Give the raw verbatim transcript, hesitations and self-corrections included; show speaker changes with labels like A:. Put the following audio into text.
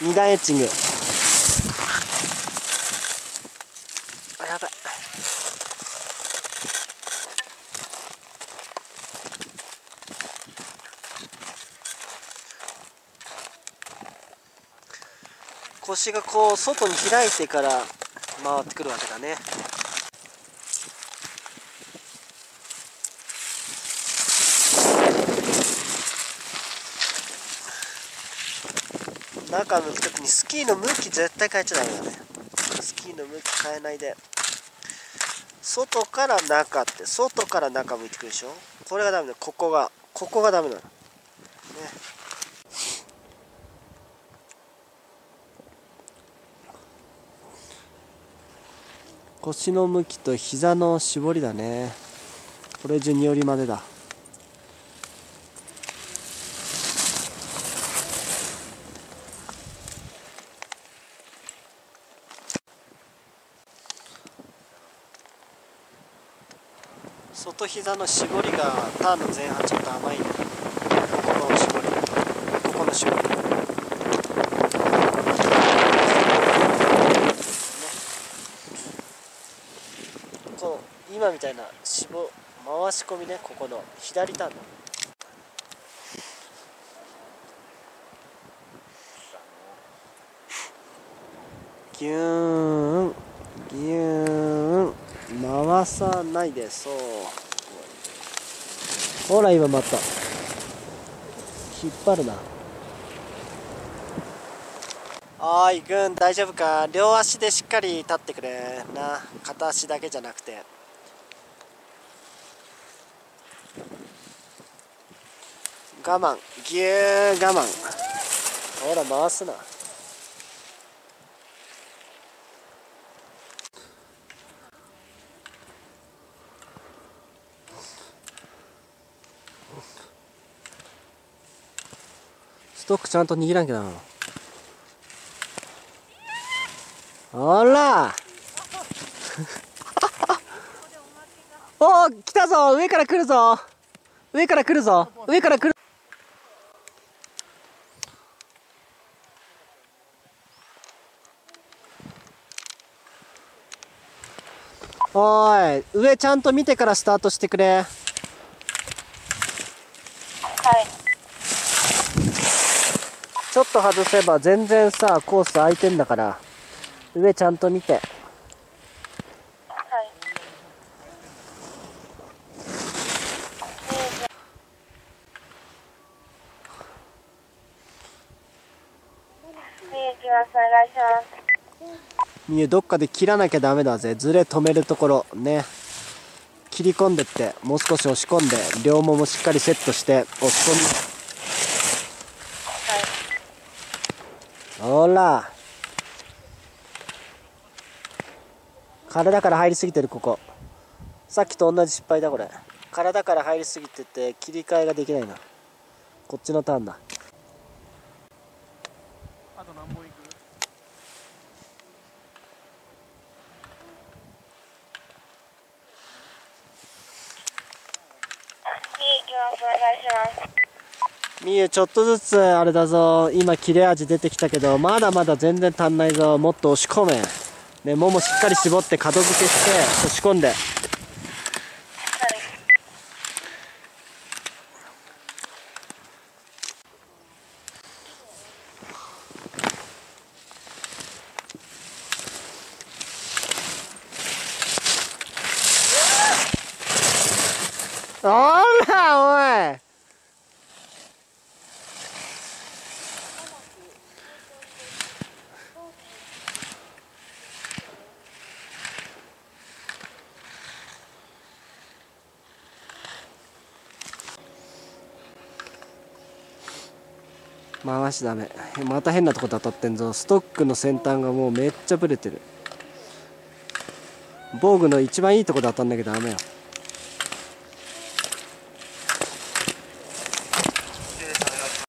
A: に段エッチング。あ、やばい。腰がこう外に開いてから回ってくるわけだね。中抜くときにスキーの向き絶対変えちゃダメだね。スキーの向き変えないで、外から中って外から中向いてくるでしょ。これがダメだ。ここがここがダメなのね。腰の向きと膝の絞りだね。これ順によりまでだ。外膝の絞りがターンの前半ちょっと甘いね。ここの絞り、ここの絞り、ね、こう今みたいな絞回し込みね。ここの左ターンだ。ギューンギューン回さないで。そう、ほら今また引っ張るな。おーいくん、大丈夫か。両足でしっかり立ってくれな。片足だけじゃなくて。我慢、ぎゅー我慢。ほら回すな。ストックちゃんと握らんきゃな。ほらおー、来たぞ。上から来るぞ。上から来るぞ。上から来る。おーい、上ちゃんと見てからスタートしてくれ。はい。ちょっと外せば全然さ、コース空いてんだから、上ちゃんと見て。はい。みゆ、どっかで切らなきゃダメだぜ。ずれ止めるところね。切り込んでって、もう少し押し込んで、両ももしっかりセットして押し込み。ほら、体から入りすぎてる。ここさっきと同じ失敗だ。これ体から入りすぎてて切り替えができないな。こっちのターンだ。あと何本いく？みゆ、ちょっとずつあれだぞ。今切れ味出てきたけど、まだまだ全然足んないぞ。もっと押し込めね。ももしっかり絞って角付けして押し込んで。ほらおい、回しダメ。また変なとこで当たってんぞ。ストックの先端がもうめっちゃブレてる。防具の一番いいとこで当たんなきゃダメよ。